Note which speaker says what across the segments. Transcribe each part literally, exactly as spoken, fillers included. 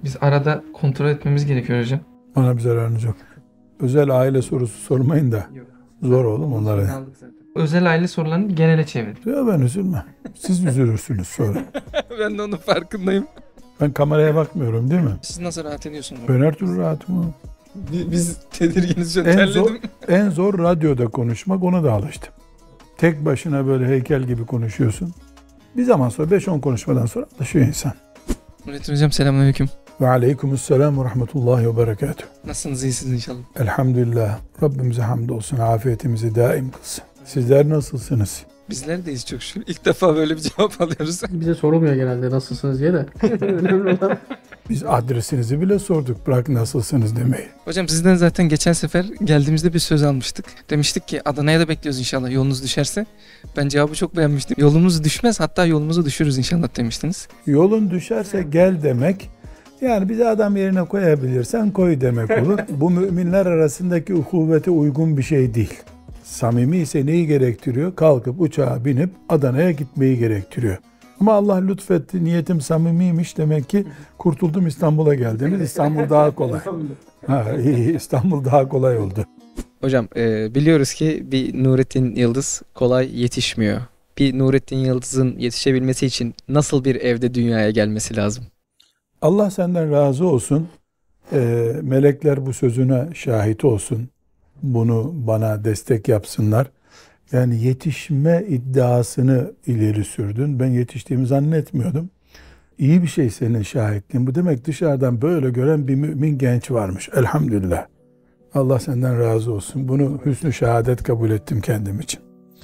Speaker 1: Biz arada kontrol etmemiz gerekiyor hocam.
Speaker 2: Bana bir zararınız yok. Özel aile sorusu sormayın da.
Speaker 1: Yok.
Speaker 2: Zor oğlum onlara.
Speaker 1: Aldık zaten. Özel aile sorularını genele çevirdik.
Speaker 2: Ya ben üzülmem. Siz üzülürsünüz sonra.
Speaker 1: Ben de onun farkındayım.
Speaker 2: Ben kameraya bakmıyorum değil mi?
Speaker 1: Siz nasıl rahat ediyorsunuz?
Speaker 2: Ben her türlü rahatım oğlum.
Speaker 1: Biz tedirginiz hocam.
Speaker 2: En zor,
Speaker 1: Terledim.
Speaker 2: en zor radyoda konuşmak, ona da alıştım. Tek başına böyle heykel gibi konuşuyorsun. Bir zaman sonra beş on konuşmadan sonra alışıyor insan.
Speaker 1: Nurettin hocam selamünaleyküm.
Speaker 2: Ve aleykümselam ve rahmetullahi ve berekatuhu.
Speaker 1: Nasılsınız, iyisiniz inşallah?
Speaker 2: Elhamdülillah. Rabbimize hamdolsun. Afiyetimizi daim kılsın. Sizler nasılsınız?
Speaker 1: Bizler deyiz çok şükür. İlk defa böyle bir cevap alıyoruz.
Speaker 3: Bize sorulmuyor genelde nasılsınız diye de. Önemli olan.
Speaker 2: Biz adresinizi bile sorduk. Bırak nasılsınız demeyi.
Speaker 1: Hocam sizden zaten geçen sefer geldiğimizde bir söz almıştık. Demiştik ki Adana'ya da bekliyoruz inşallah yolunuz düşerse. Ben cevabı çok beğenmiştim. Yolumuz düşmez, hatta yolumuzu düşürürüz inşallah demiştiniz.
Speaker 2: Yolun düşerse gel demek, yani bizi adam yerine koyabilirsen koy demek olur. Bu müminler arasındaki uhuvvete uygun bir şey değil. Samimi ise neyi gerektiriyor? Kalkıp uçağa binip Adana'ya gitmeyi gerektiriyor. Ama Allah lütfetti, niyetim samimiymiş, demek ki kurtuldum, İstanbul'a geldiniz. İstanbul daha kolay. Ha, iyi, İstanbul daha kolay oldu.
Speaker 1: Hocam e, biliyoruz ki bir Nurettin Yıldız kolay yetişmiyor. Bir Nurettin Yıldız'ın yetişebilmesi için nasıl bir evde dünyaya gelmesi lazım?
Speaker 2: Allah senden razı olsun. Ee, melekler bu sözüne şahit olsun. Bunu bana destek yapsınlar. Yani yetişme iddiasını ileri sürdün. Ben yetiştiğimi zannetmiyordum. İyi bir şey senin şahitliğin. Bu demek dışarıdan böyle gören bir mümin genç varmış. Elhamdülillah. Allah senden razı olsun. Bunu hüsnü şehadet kabul ettim kendim için.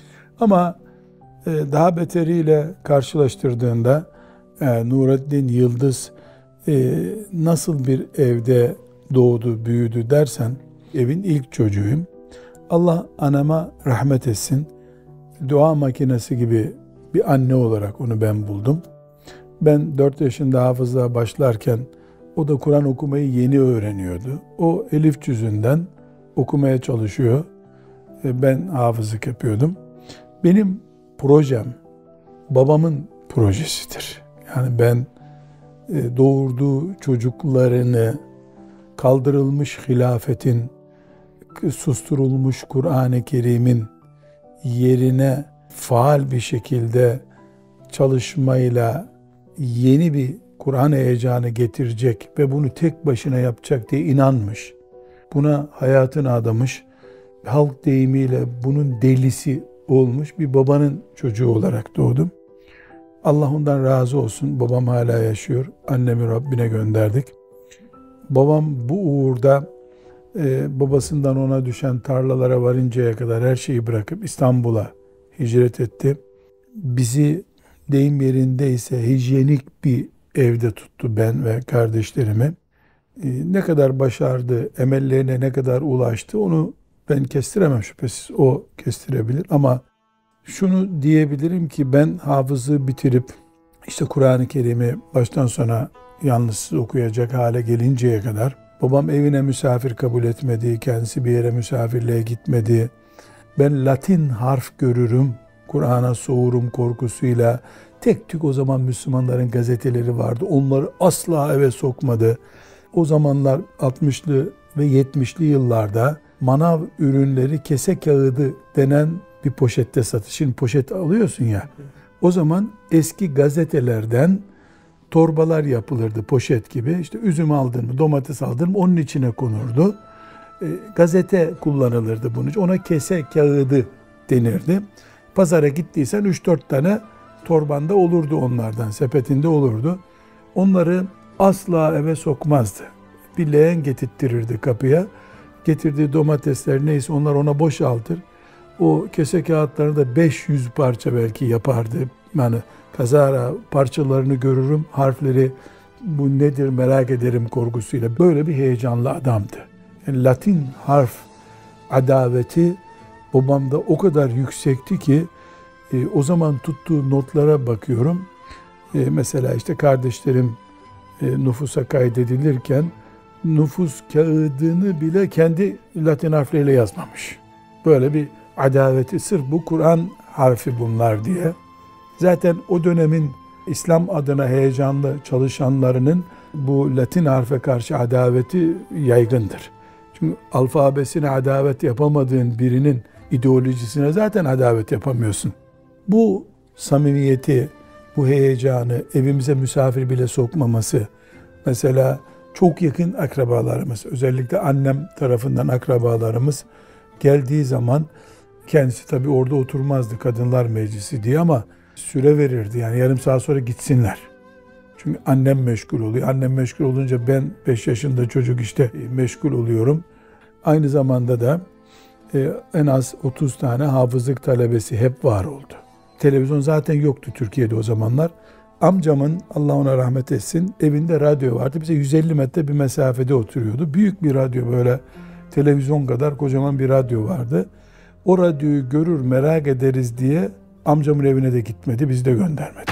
Speaker 2: Ama e, daha beteriyle karşılaştırdığında e, Nurettin Yıldız e, nasıl bir evde doğdu, büyüdü dersen, evin ilk çocuğuyum. Allah anama rahmet etsin. Dua makinesi gibi bir anne olarak onu ben buldum. Ben dört yaşında hafızlığa başlarken o da Kur'an okumayı yeni öğreniyordu. O elif cüzünden okumaya çalışıyor. Ben hafızlık yapıyordum. Benim projem babamın projesidir. Yani ben doğurduğu çocuklarını kaldırılmış hilafetin, susturulmuş Kur'an-ı Kerim'in yerine faal bir şekilde çalışmayla yeni bir Kur'an heyecanı getirecek ve bunu tek başına yapacak diye inanmış. Buna hayatını adamış, halk deyimiyle bunun delisi olmuş bir babanın çocuğu olarak doğdum. Allah ondan razı olsun. Babam hala yaşıyor. Annemi Rabbine gönderdik. Babam bu uğurda e, babasından ona düşen tarlalara varıncaya kadar her şeyi bırakıp İstanbul'a hicret etti. Bizi deyim yerindeyse hijyenik bir evde tuttu, ben ve kardeşlerimi. E, ne kadar başardı, emellerine ne kadar ulaştı onu ben kestiremem, şüphesiz o kestirebilir. Ama şunu diyebilirim ki ben hafızı bitirip işte Kur'an-ı Kerim'i baştan sona yalnız okuyacak hale gelinceye kadar babam evine misafir kabul etmedi, kendisi bir yere misafirliğe gitmedi. Ben Latin harf görürüm, Kur'an'a soğurum korkusuyla. Tek tük o zaman Müslümanların gazeteleri vardı. Onları asla eve sokmadı. O zamanlar altmışlı ve yetmişli yıllarda manav ürünleri kese kağıdı denen bir poşette satış. Şimdi poşet alıyorsun ya. O zaman eski gazetelerden torbalar yapılırdı poşet gibi. İşte üzüm aldın mı, domates aldın mı onun içine konurdu. E, gazete kullanılırdı bunun için. Ona kese kağıdı denirdi. Pazara gittiysen üç dört tane torbanda olurdu onlardan, sepetinde olurdu. Onları asla eve sokmazdı. Bir leğen getirttirirdi kapıya. Getirdiği domatesler neyse onlar ona boşaltır. O kese kağıtlarını da beş yüz parça belki yapardı. Yani kazara parçalarını görürüm, harfleri bu nedir merak ederim korkusuyla. Böyle bir heyecanlı adamdı. Yani Latin harf adaveti babamda o kadar yüksekti ki e, o zaman tuttuğu notlara bakıyorum. E, mesela işte kardeşlerim e, nüfusa kaydedilirken nüfus kağıdını bile kendi Latin harfleriyle yazmamış. Böyle bir adaveti, sırf bu Kur'an harfi bunlar diye. Zaten o dönemin İslam adına heyecanlı çalışanlarının bu Latin harfe karşı adaveti yaygındır. Çünkü alfabesine adavet yapamadığın birinin ideolojisine zaten adavet yapamıyorsun. Bu samimiyeti, bu heyecanı evimize misafir bile sokmaması, mesela çok yakın akrabalarımız, özellikle annem tarafından akrabalarımız geldiği zaman, kendisi tabii orada oturmazdı kadınlar meclisi diye ama süre verirdi. Yani yarım saat sonra gitsinler. Çünkü annem meşgul oluyor. Annem meşgul olunca ben beş yaşında çocuk işte meşgul oluyorum. Aynı zamanda da e, en az otuz tane hafızlık talebesi hep var oldu. Televizyon zaten yoktu Türkiye'de o zamanlar. Amcamın, Allah ona rahmet etsin, evinde radyo vardı. Bize yüz elli metre bir mesafede oturuyordu. Büyük bir radyo, böyle televizyon kadar kocaman bir radyo vardı. O radyoyu görür merak ederiz diye amcamın evine de gitmedi, bizi de göndermedi.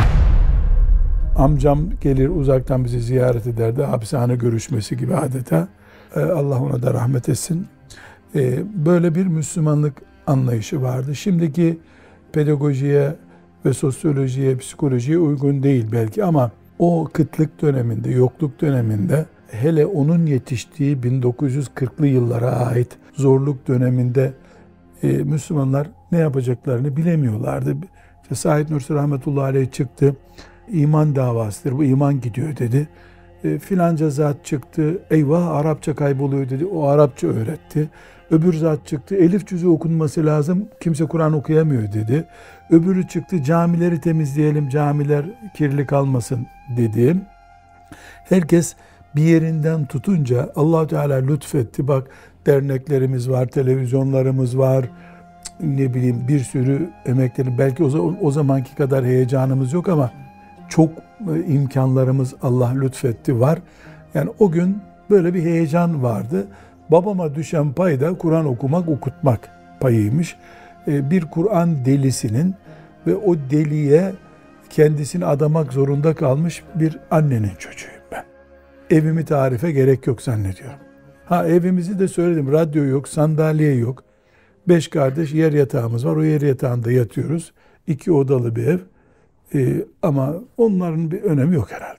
Speaker 2: Amcam gelir uzaktan bizi ziyaret ederdi. Hapishane görüşmesi gibi adeta. Ee, Allah ona da rahmet etsin. Ee, böyle bir Müslümanlık anlayışı vardı. Şimdiki pedagojiye ve sosyolojiye, psikolojiye uygun değil belki ama o kıtlık döneminde, yokluk döneminde, hele onun yetiştiği bin dokuz yüz kırklı yıllara ait zorluk döneminde e, Müslümanlar ne yapacaklarını bilemiyorlardı. İşte Said Nursi rahmetullahi aleyh çıktı. İman davasıdır, bu iman gidiyor dedi. E, filanca zat çıktı, eyvah Arapça kayboluyor dedi, o Arapça öğretti. Öbür zat çıktı, elif cüzü okunması lazım, kimse Kur'an okuyamıyor dedi. Öbürü çıktı, camileri temizleyelim, camiler kirli kalmasın dedi. Herkes bir yerinden tutunca Allah Teala lütfetti. Bak derneklerimiz var, televizyonlarımız var, ne bileyim bir sürü emekleri, belki o, o zamanki kadar heyecanımız yok ama çok imkanlarımız Allah lütfetti var. Yani o gün böyle bir heyecan vardı. Babama düşen pay da Kur'an okumak, okutmak payıymış. Bir Kur'an delisinin ve o deliye kendisini adamak zorunda kalmış bir annenin çocuğuyum ben. Evimi tarife gerek yok zannediyorum. Ha, evimizi de söyledim. Radyo yok, sandalye yok. Beş kardeş yer yatağımız var. O yer yatağında yatıyoruz. İki odalı bir ev. Ee, ama onların bir önemi yok herhalde.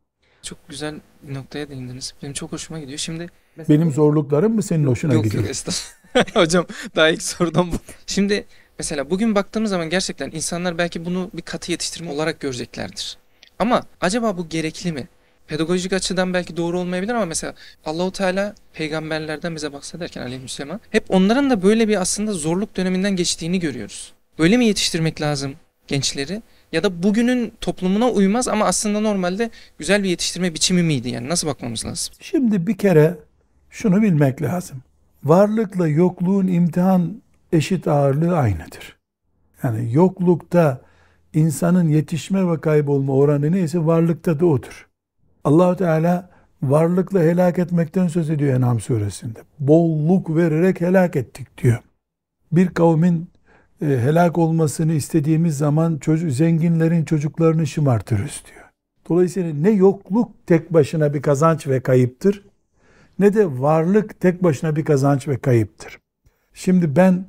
Speaker 1: Çok güzel bir noktaya değindiniz. Benim çok hoşuma gidiyor. Şimdi
Speaker 2: benim zorluklarım mı senin hoşuna
Speaker 1: yok,
Speaker 2: gidiyor?
Speaker 1: Yok estağfurullah. Hocam daha ilk sorudan bu. Şimdi mesela bugün baktığımız zaman gerçekten insanlar belki bunu bir katı yetiştirme olarak göreceklerdir. Ama acaba bu gerekli mi? Pedagojik açıdan belki doğru olmayabilir ama mesela Allahu Teala peygamberlerden bize bahsederken aleyhisselam hep onların da böyle bir aslında zorluk döneminden geçtiğini görüyoruz. Böyle mi yetiştirmek lazım gençleri? Ya da bugünün toplumuna uymaz ama aslında normalde güzel bir yetiştirme biçimi miydi? Yani nasıl bakmamız lazım?
Speaker 2: Şimdi bir kere şunu bilmek lazım. Varlıkla yokluğun imtihan eşit ağırlığı aynıdır. Yani yoklukta insanın yetişme ve kaybolma oranı neyse varlıkta da odur. Allah-u Teala varlıkla helak etmekten söz ediyor En'am suresinde. Bolluk vererek helak ettik diyor. Bir kavmin e, helak olmasını istediğimiz zaman çocuk, zenginlerin çocuklarını şımartırız diyor. Dolayısıyla ne yokluk tek başına bir kazanç ve kayıptır, ne de varlık tek başına bir kazanç ve kayıptır. Şimdi ben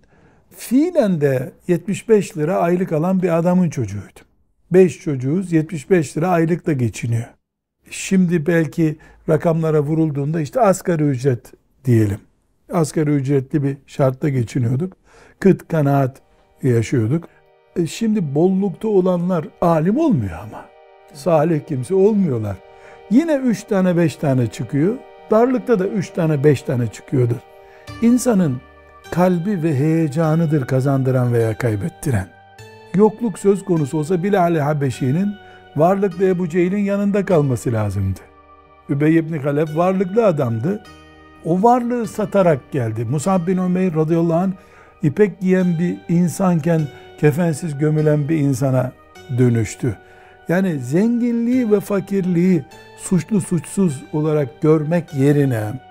Speaker 2: fiilen de yetmiş beş lira aylık alan bir adamın çocuğuydum. beş çocuğuz, yetmiş beş lira aylıkla geçiniyor. Şimdi belki rakamlara vurulduğunda işte asgari ücret diyelim. Asgari ücretli bir şartla geçiniyorduk. Kıt kanaat yaşıyorduk. E şimdi bollukta olanlar alim olmuyor ama. Salih kimse olmuyorlar. Yine üç tane beş tane çıkıyor. Darlıkta da üç tane beş tane çıkıyordur. İnsanın kalbi ve heyecanıdır kazandıran veya kaybettiren. Yokluk söz konusu olsa Bilal-i Habeşi'nin varlıklı Ebu Cehil'in yanında kalması lazımdı. Übey ibn Halef varlıklı adamdı. O varlığı satarak geldi. Musab bin Ömeyr radıyallahu anh ipek giyen bir insanken kefensiz gömülen bir insana dönüştü. Yani zenginliği ve fakirliği suçlu suçsuz olarak görmek yerine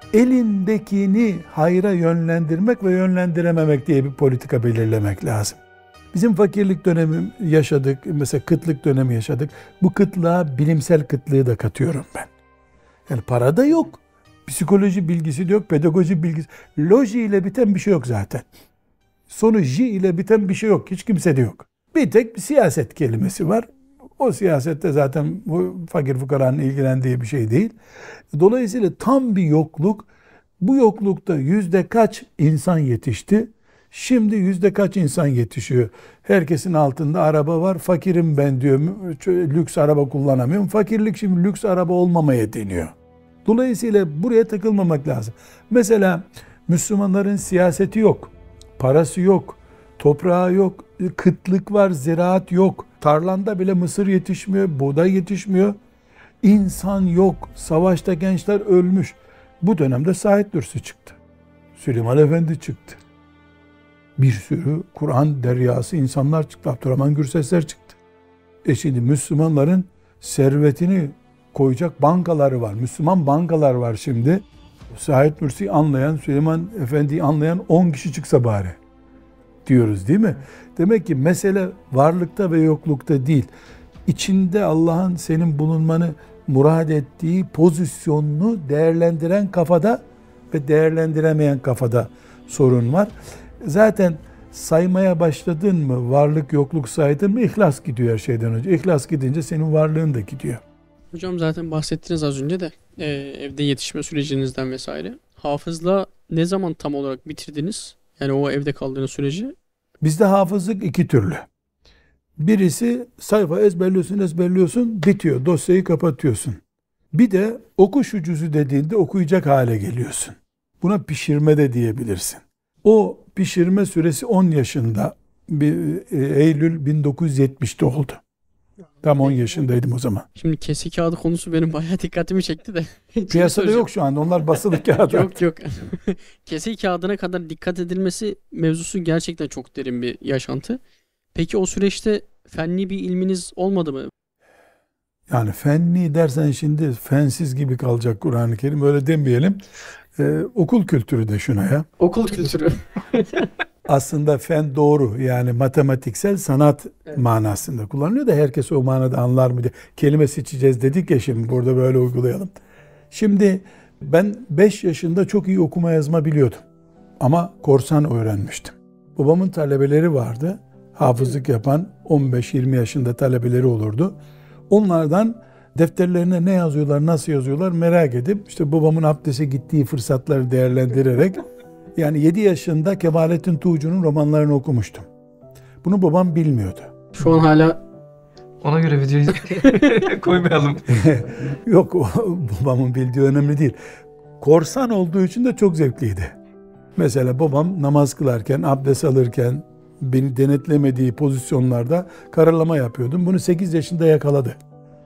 Speaker 2: elindekini hayra yönlendirmek ve yönlendirememek diye bir politika belirlemek lazım. Bizim fakirlik dönemi yaşadık, mesela kıtlık dönemi yaşadık. Bu kıtlığa bilimsel kıtlığı da katıyorum ben. Yani para da yok, psikoloji bilgisi de yok, pedagoji bilgisi. Loji ile biten bir şey yok zaten. Sonu J ile biten bir şey yok, hiç kimsede yok. Bir tek bir siyaset kelimesi var. O siyasette zaten bu fakir fukaranın ilgilendiği bir şey değil. Dolayısıyla tam bir yokluk. Bu yoklukta yüzde kaç insan yetişti? Şimdi yüzde kaç insan yetişiyor? Herkesin altında araba var. Fakirim ben diyor. Lüks araba kullanamıyorum. Fakirlik şimdi lüks araba olmamaya deniyor. Dolayısıyla buraya takılmamak lazım. Mesela Müslümanların siyaseti yok. Parası yok. Toprağı yok. Kıtlık var. Ziraat yok. Tarlanda bile mısır yetişmiyor. Buğday yetişmiyor. İnsan yok. Savaşta gençler ölmüş. Bu dönemde Said Nursi çıktı. Süleyman Efendi çıktı. Bir sürü Kur'an deryası insanlar çıktı. Abdurrahman Gürsesler çıktı. E şimdi Müslümanların servetini koyacak bankaları var. Müslüman bankalar var şimdi. Said Nursi'yi anlayan, Süleyman Efendi'yi anlayan on kişi çıksa bari diyoruz değil mi? Demek ki mesele varlıkta ve yoklukta değil. İçinde Allah'ın senin bulunmanı murad ettiği pozisyonunu değerlendiren kafada ve değerlendiremeyen kafada sorun var. Zaten saymaya başladın mı, varlık yokluk saydın mı, ihlas gidiyor her şeyden önce. İhlas gidince senin varlığın da gidiyor.
Speaker 3: Hocam zaten bahsettiniz az önce de e, evde yetişme sürecinizden vesaire. Hafızla ne zaman tam olarak bitirdiniz? Yani o evde kaldığınız süreci.
Speaker 2: Bizde hafızlık iki türlü. Birisi sayfa ezberliyorsun ezberliyorsun bitiyor. Dosyayı kapatıyorsun. Bir de oku şu cüzü dediğinde okuyacak hale geliyorsun. Buna pişirme de diyebilirsin. O pişirme süresi on yaşında. Bir, e, Eylül bin dokuz yüz yetmişte oldu. Tam on yaşındaydım o zaman.
Speaker 3: Şimdi kesi kağıdı konusu benim bayağı dikkatimi çekti de.
Speaker 2: Piyasada yok şu anda. Onlar basılı kağıt.
Speaker 3: Yok yok. Kesi kağıdına kadar dikkat edilmesi mevzusu gerçekten çok derin bir yaşantı. Peki o süreçte fenli bir ilminiz olmadı mı?
Speaker 2: Yani fenli dersen şimdi fensiz gibi kalacak Kur'an-ı Kerim. Öyle demeyelim. Ee, okul kültürü de şuna ya.
Speaker 3: Okul kültürü.
Speaker 2: Aslında fen doğru. Yani matematiksel sanat evet. manasında kullanılıyor da herkes o manada anlar mı diye. Kelime seçeceğiz dedik ya şimdi burada böyle uygulayalım. Şimdi ben beş yaşında çok iyi okuma yazma biliyordum. Ama korsan öğrenmiştim. Babamın talebeleri vardı. Hafızlık yapan on beş yirmi yaşında talebeleri olurdu. Onlardan defterlerine ne yazıyorlar, nasıl yazıyorlar merak edip işte babamın abdeste gittiği fırsatları değerlendirerek yani yedi yaşında Kemalettin Tuğcu'nun romanlarını okumuştum. Bunu babam bilmiyordu.
Speaker 3: Şu an hala
Speaker 1: ona göre videoyu koymayalım.
Speaker 2: Yok o, babamın bildiği önemli değil. Korsan olduğu için de çok zevkliydi. Mesela babam namaz kılarken, abdest alırken beni denetlemediği pozisyonlarda karalama yapıyordum. Bunu sekiz yaşında yakaladı.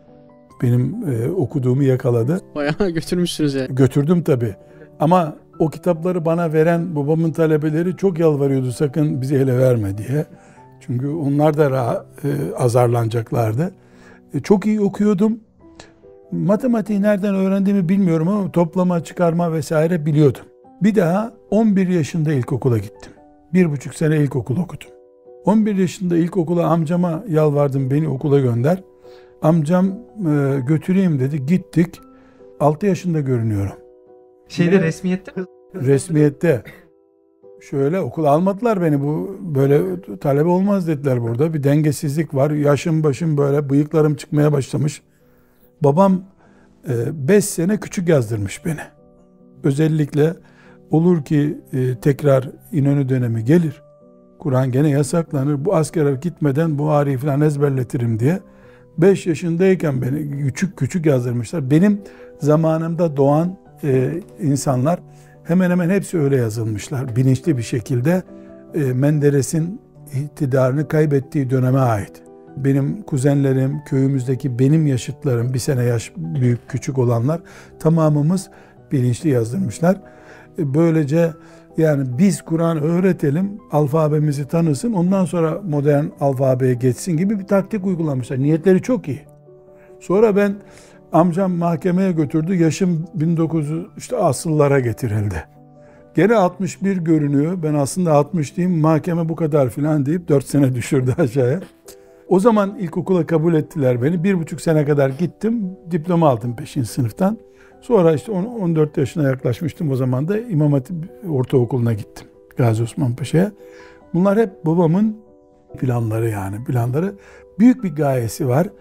Speaker 2: Benim e, okuduğumu yakaladı.
Speaker 3: Bayağı götürmüşsünüz ya.
Speaker 2: Götürdüm tabii. Ama o kitapları bana veren babamın talebeleri çok yalvarıyordu sakın bize ele verme diye. Çünkü onlar da ra- e, azarlanacaklardı. E, çok iyi okuyordum. Matematiği nereden öğrendiğimi bilmiyorum ama toplama, çıkarma vesaire biliyordum. Bir daha on bir yaşında ilkokula gittim. Bir buçuk sene ilkokul okudum. on bir yaşında ilkokula amcama yalvardım beni okula gönder. Amcam e, götüreyim dedi. Gittik. altı yaşında görünüyorum.
Speaker 1: Şeyde ne? Resmiyette mi?
Speaker 2: Resmiyette. Şöyle okula almadılar beni. Bu böyle talebe olmaz dediler burada. Bir dengesizlik var. Yaşım başım böyle bıyıklarım çıkmaya başlamış. Babam beş sene küçük yazdırmış beni. Özellikle olur ki e, tekrar İnönü dönemi gelir. Kur'an gene yasaklanır. Bu askere gitmeden Buhari'yi falan ezberletirim diye. beş yaşındayken beni küçük küçük yazdırmışlar. Benim zamanımda doğan e, insanlar hemen hemen hepsi öyle yazılmışlar. Bilinçli bir şekilde e, Menderes'in iktidarını kaybettiği döneme ait. Benim kuzenlerim, köyümüzdeki benim yaşıtlarım, bir sene yaş büyük küçük olanlar tamamımız bilinçli yazdırmışlar. E, böylece yani biz Kur'an öğretelim, alfabemizi tanısın, ondan sonra modern alfabeye geçsin gibi bir taktik uygulamışlar. Niyetleri çok iyi. Sonra ben amcam mahkemeye götürdü. Yaşım bin dokuz yüz işte asıllara getirildi. Gene altmış bir görünüyor. Ben aslında altmış diyeyim. Mahkeme bu kadar filan deyip dört sene düşürdü aşağıya. O zaman ilkokula kabul ettiler beni. Bir buçuk sene kadar gittim. Diploma aldım beşinci sınıftan. Sonra işte on dört yaşına yaklaşmıştım o zaman da İmam Hatip Ortaokulu'na gittim. Gazi Osman Paşa'ya. Bunlar hep babamın planları yani planları. Büyük bir gayesi var.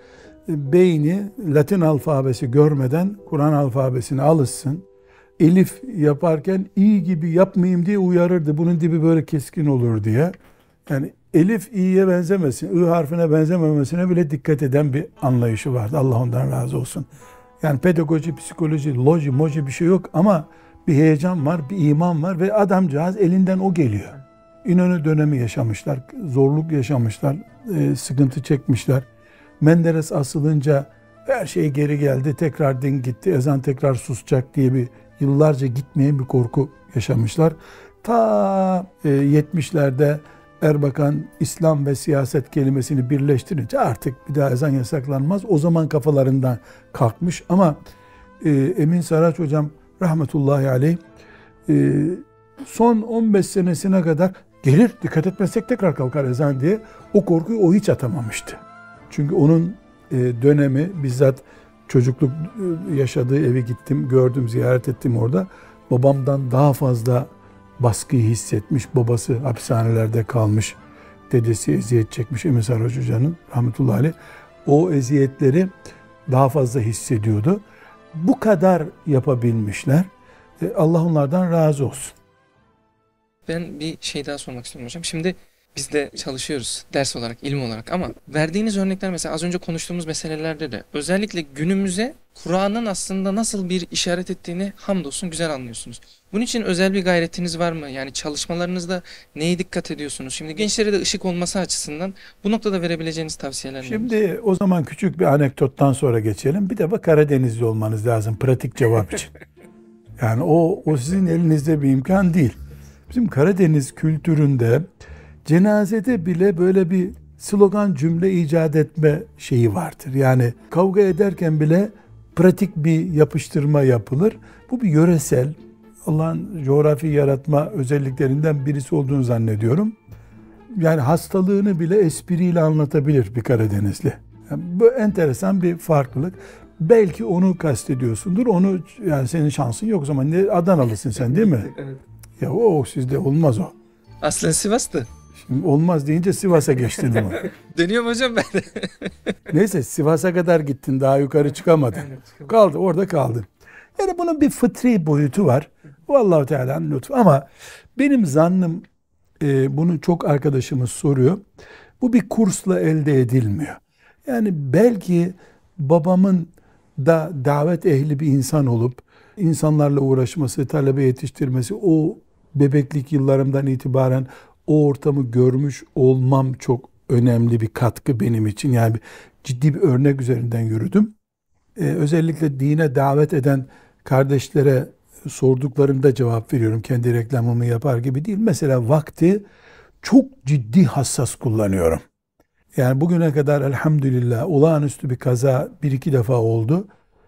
Speaker 2: beyni Latin alfabesi görmeden Kur'an alfabesine alışsın. Elif yaparken iyi gibi yapmayayım diye uyarırdı. Bunun dibi böyle keskin olur diye. Yani elif iyiye benzemesin, ı harfine benzememesine bile dikkat eden bir anlayışı vardı. Allah ondan razı olsun. Yani pedagoji, psikoloji, loji, moji bir şey yok ama bir heyecan var, bir iman var ve adamcağız elinden o geliyor. İnönü dönemi yaşamışlar, zorluk yaşamışlar, e, sıkıntı çekmişler. Menderes asılınca her şey geri geldi, tekrar din gitti, ezan tekrar susacak diye bir yıllarca gitmeyen bir korku yaşamışlar. Ta e, yetmişlerde Erbakan İslam ve siyaset kelimesini birleştirince artık bir daha ezan yasaklanmaz. O zaman kafalarından kalkmış ama e, Emin Saraç hocam rahmetullahi aleyh e, son on beş senesine kadar gelir dikkat etmezsek tekrar kalkar ezan diye o korkuyu o hiç atamamıştı. Çünkü onun e, dönemi bizzat çocukluk e, yaşadığı eve gittim, gördüm, ziyaret ettim orada. Babamdan daha fazla baskıyı hissetmiş. Babası hapishanelerde kalmış. Dedesi eziyet çekmiş Emin Saraç Hoca'nın rahmetullahi aleyh. O eziyetleri daha fazla hissediyordu. Bu kadar yapabilmişler. E, Allah onlardan razı olsun.
Speaker 1: Ben bir şey daha sormak istiyorum hocam. Şimdi biz de çalışıyoruz ders olarak, ilim olarak ama verdiğiniz örnekler mesela az önce konuştuğumuz meselelerde de özellikle günümüze Kur'an'ın aslında nasıl bir işaret ettiğini hamdolsun güzel anlıyorsunuz. Bunun için özel bir gayretiniz var mı? Yani çalışmalarınızda neye dikkat ediyorsunuz? Şimdi gençlere de ışık olması açısından bu noktada verebileceğiniz tavsiyeler neler?
Speaker 2: Şimdi o zaman küçük bir anekdottan sonra geçelim. Bir de bak Karadenizli olmanız lazım pratik cevap için. Yani o, o sizin elinizde bir imkan değil. Bizim Karadeniz kültüründe cenazede bile böyle bir slogan cümle icat etme şeyi vardır. Yani kavga ederken bile pratik bir yapıştırma yapılır. Bu bir yöresel, Allah'ın coğrafi yaratma özelliklerinden birisi olduğunu zannediyorum. Yani hastalığını bile espriyle anlatabilir bir Karadenizli. Yani bu enteresan bir farklılık. Belki onu kastediyorsundur. Onu yani senin şansın yok o zaman. Ne Adanalısın sen değil mi?
Speaker 1: Evet.
Speaker 2: Ya o sizde olmaz o.
Speaker 1: Aslen Sivas'tı.
Speaker 2: Şimdi olmaz deyince Sivas'a geçtin ama.
Speaker 1: Dönüyorum hocam ben de.
Speaker 2: Neyse Sivas'a kadar gittin daha yukarı çıkamadın. Kaldı orada kaldın. Yani bunun bir fıtri boyutu var. Vallahu Teala'nın lütfu. Ama benim zannım e, bunu çok arkadaşımız soruyor. Bu bir kursla elde edilmiyor. Yani belki babamın da davet ehli bir insan olup insanlarla uğraşması, talebe yetiştirmesi, o bebeklik yıllarımdan itibaren o ortamı görmüş olmam çok önemli bir katkı benim için. Yani ciddi bir örnek üzerinden yürüdüm. Ee, özellikle dine davet eden kardeşlere sorduklarında cevap veriyorum. Kendi reklamımı yapar gibi değil. Mesela vakti çok ciddi hassas kullanıyorum. Yani bugüne kadar elhamdülillah olağanüstü bir kaza bir iki defa oldu.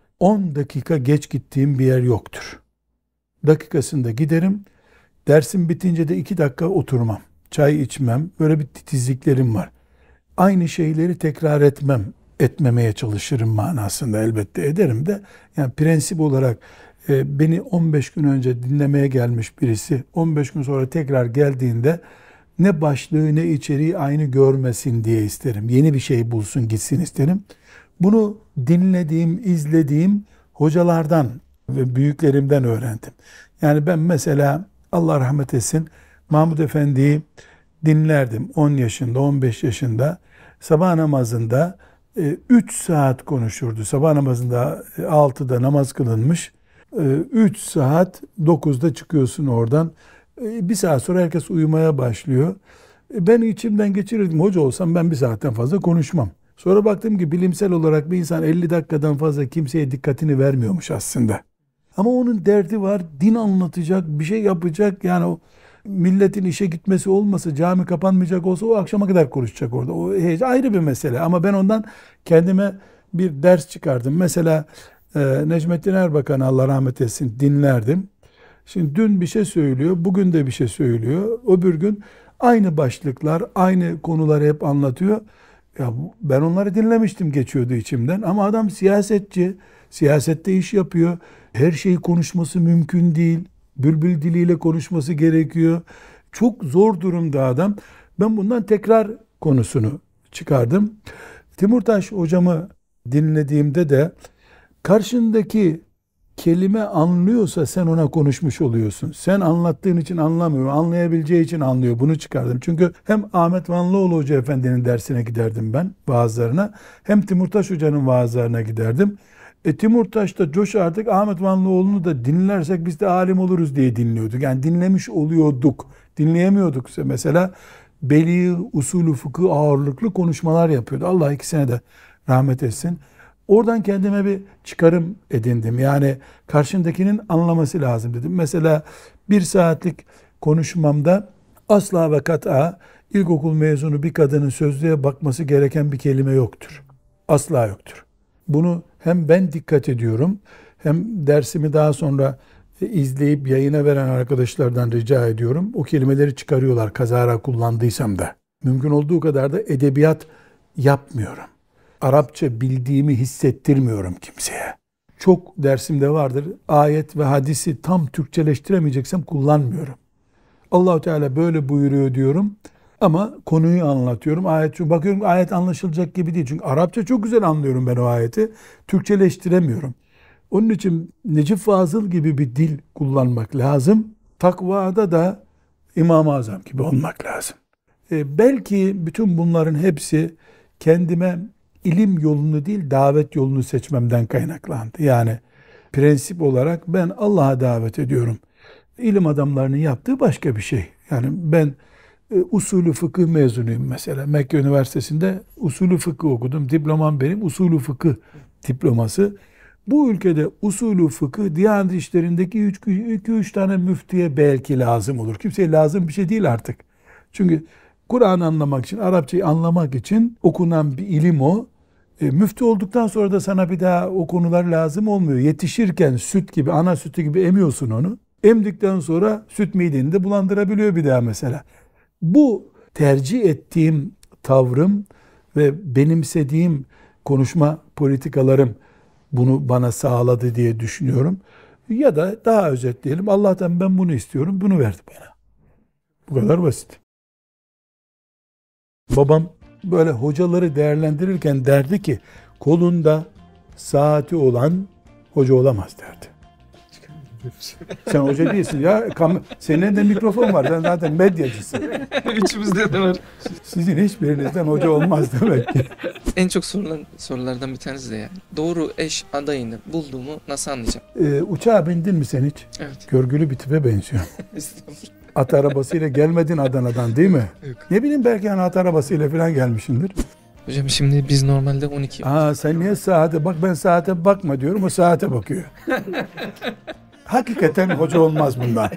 Speaker 2: on dakika geç gittiğim bir yer yoktur. Dakikasında giderim. Dersim bitince de iki dakika oturmam. Çay içmem. Böyle bir titizliklerim var. Aynı şeyleri tekrar etmem. Etmemeye çalışırım manasında elbette ederim de. Yani prensip olarak e, beni on beş gün önce dinlemeye gelmiş birisi on beş gün sonra tekrar geldiğinde ne başlığı ne içeriği aynı görmesin diye isterim. Yeni bir şey bulsun gitsin isterim. Bunu dinlediğim, izlediğim hocalardan ve büyüklerimden öğrendim. Yani ben mesela Allah rahmet etsin Mahmud Efendi'yi dinlerdim on yaşında, on beş yaşında. Sabah namazında üç saat konuşurdu. Sabah namazında altıda namaz kılınmış. üç saat dokuzda çıkıyorsun oradan. Bir saat sonra herkes uyumaya başlıyor. Ben içimden geçirirdim. Hoca olsam ben bir saatten fazla konuşmam. Sonra baktım ki bilimsel olarak bir insan elli dakikadan fazla kimseye dikkatini vermiyormuş aslında. Ama onun derdi var. Din anlatacak, bir şey yapacak. Yani o milletin işe gitmesi olmasa, cami kapanmayacak olsa o akşama kadar konuşacak orada. O ayrı bir mesele. Ama ben ondan kendime bir ders çıkardım. Mesela e, Necmettin Erbakan'ı Allah rahmet etsin dinlerdim. Şimdi dün bir şey söylüyor, bugün de bir şey söylüyor. Öbür gün aynı başlıklar, aynı konuları hep anlatıyor. Ya ben onları dinlemiştim geçiyordu içimden ama adam siyasetçi, siyasette iş yapıyor. Her şeyi konuşması mümkün değil. Bülbül diliyle konuşması gerekiyor. Çok zor durumda adam. Ben bundan tekrar konusunu çıkardım. Timurtaş hocamı dinlediğimde de karşındaki kelime anlıyorsa sen ona konuşmuş oluyorsun. Sen anlattığın için anlamıyor, anlayabileceği için anlıyor. Bunu çıkardım. Çünkü hem Ahmet Vanlıoğlu Hoca Efendi'nin dersine giderdim ben, vaazlarına. Hem Timurtaş Hoca'nın vaazlarına giderdim. E, Timurtaş da coşardık. Ahmet Vanlıoğlu'nu da dinlersek biz de alim oluruz diye dinliyorduk. Yani dinlemiş oluyorduk. Dinleyemiyorduk. Mesela Beli usulü fıkıh ağırlıklı konuşmalar yapıyordu. Allah ikisine de rahmet etsin. Oradan kendime bir çıkarım edindim. Yani karşındakinin anlaması lazım dedim. Mesela bir saatlik konuşmamda asla ve kat'a ilkokul mezunu bir kadının sözlüğe bakması gereken bir kelime yoktur. Asla yoktur. Bunu hem ben dikkat ediyorum, hem dersimi daha sonra izleyip yayına veren arkadaşlardan rica ediyorum. O kelimeleri çıkarıyorlar kazara kullandıysam da. Mümkün olduğu kadar da edebiyat yapmıyorum. Arapça bildiğimi hissettirmiyorum kimseye. Çok dersimde vardır. Ayet ve hadisi tam Türkçeleştiremeyeceksem kullanmıyorum. Allah-u Teala böyle buyuruyor diyorum. Ama konuyu anlatıyorum. Ayet, çünkü bakıyorum ayet anlaşılacak gibi değil. Çünkü Arapça çok güzel anlıyorum ben o ayeti. Türkçeleştiremiyorum. Onun için Necip Fazıl gibi bir dil kullanmak lazım. Takvada da İmam-ı Azam gibi olmak lazım. E, belki bütün bunların hepsi kendime ilim yolunu değil davet yolunu seçmemden kaynaklandı. Yani prensip olarak ben Allah'a davet ediyorum. İlim adamlarının yaptığı başka bir şey. Yani ben e, usulü fıkıh mezunuyum mesela. Mekke Üniversitesi'nde usulü fıkıh okudum. Diplomam benim usulü fıkıh diploması. Bu ülkede usulü fıkıh Diyanet İşleri'ndeki iki üç tane müftiye belki lazım olur. Kimseye lazım bir şey değil artık. Çünkü Kur'an anlamak için, Arapçayı anlamak için okunan bir ilim o. E, müftü olduktan sonra da sana bir daha o konular lazım olmuyor. Yetişirken süt gibi, ana sütü gibi emiyorsun onu. Emdikten sonra süt mideni de bulandırabiliyor bir daha mesela. Bu tercih ettiğim tavrım ve benimsediğim konuşma politikalarım bunu bana sağladı diye düşünüyorum. Ya da daha özetleyelim. Allah'tan ben bunu istiyorum, bunu verdi bana. Bu kadar basit. Babam böyle hocaları değerlendirirken derdi ki kolunda saati olan hoca olamaz derdi. Sen hoca değilsin ya. Kam- Senin de mikrofon var. Sen zaten medyacısın.
Speaker 1: Üçümüzde de var.
Speaker 2: Sizin hiçbirinizden hoca olmaz demek ki.
Speaker 1: En çok sorulan sorulardan bir tanesi de yani. Doğru eş adayını bulduğumu nasıl anlayacağım?
Speaker 2: Ee, uçağa bindin mi sen hiç?
Speaker 1: Evet.
Speaker 2: Görgülü bir tipe benziyor.
Speaker 1: Estağfurullah.
Speaker 2: At arabasıyla gelmedin Adana'dan değil mi?
Speaker 1: Yok.
Speaker 2: Ne bileyim belki hani at arabasıyla falan gelmişsindir.
Speaker 1: Hocam şimdi biz normalde on iki.
Speaker 2: Aa sen niye saate bak, ben saate bakma diyorum, o saate bakıyor. Hakikaten hoca olmaz bundan.